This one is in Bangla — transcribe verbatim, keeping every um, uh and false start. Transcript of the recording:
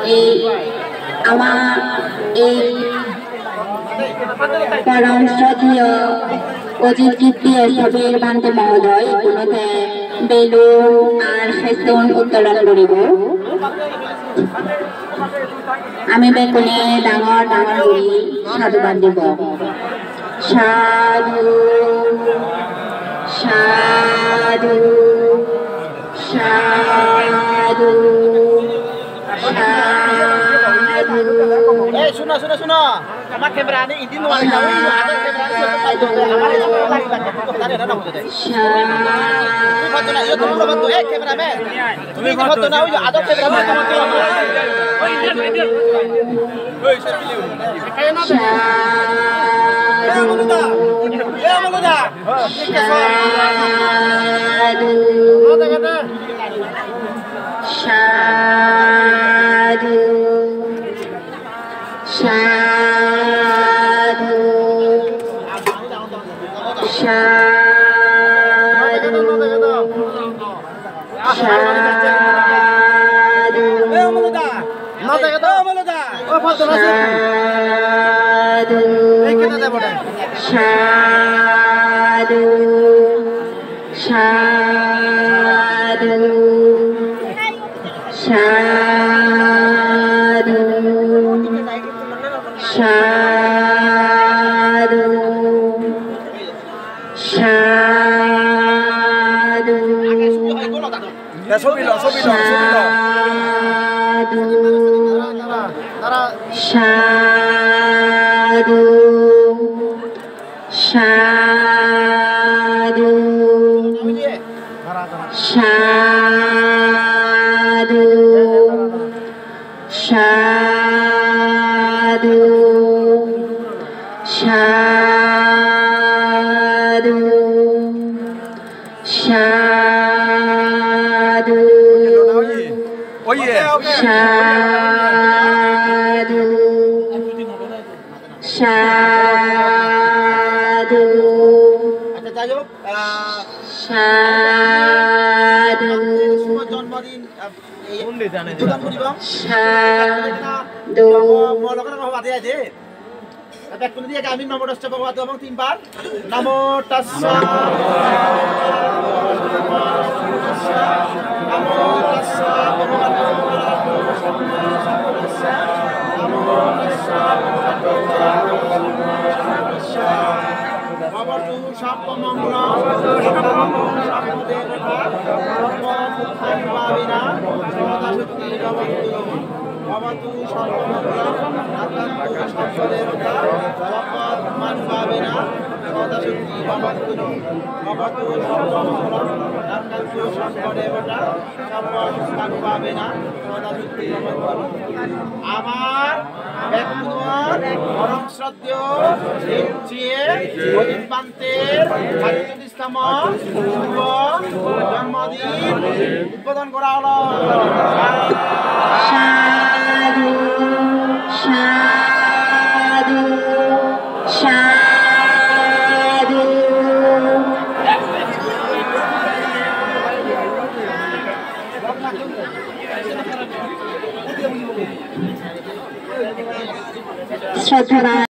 এই আমার এই পরম শ্রদ্ধেয় অজিত কীর্তি ছবির ভান্তে মহোদয় ইতিমধ্যে বেলুন আর ফেস্টুন উত্তোলন কৰিব। আমি বেকুনে ডাঙৰ ডাঙৰ কৰি সাধুবাদ দিব। সাধু সাধু সাধু Eh, suno suno suno. Sama kamera ini ini nuan tahu itu ada kamera itu ada kamera itu lagi lagi itu tadi ada nama itu. Ini foto nak, itu tuh foto eh kameramen. Ini foto nak itu ada kamera itu. Oh India India. Oh selfie lu. Kayak mana? Ya maluda. Ya maluda. Ini Shadu kata kata. Shadu Shadu Shadu Shadu Eh maluda. Nada kata maluda. Oh foto nak. Shadu Eh kita dah boleh. Shadu Shadu Shadu Shadu Shadu Ya sobi lo sobi lo sobi lo. Shadu Tara Shadu Shadu Shadu Shadu Shadu Shadu Oh yeah. Shadu Shadu Ada tajuk Shadu semua jন্মদিন উদ্বোধন কৰিব। Shadu মোৰ লগত কথা পাতি আছে। এটা কোন দিয়ে আমি নমো তস্য ভগৱতো এবং তিনবার নমো তস্য নমো তস্য ভগৱতো ভগৱতো সর্বমঙ্গল সর্বদেবতা ভবতু সর্বমঙ্গল সর্বদেবতা সর্বমানভাবেনা সদাশক্তি ভবতু ভবতু সর্বমঙ্গল সর্বদেবতা সর্বমানভাবেনা সদাশক্তি ভবতু। আমার ব্যক্তিগত পরম শ্রদ্ধেয় শ্রীয়ে অজিত পান্তের সাতচল্লিশতম শুভ জন্মদিন উদ্বোধন করা হলো। Shadu Shadu Shadu Shadu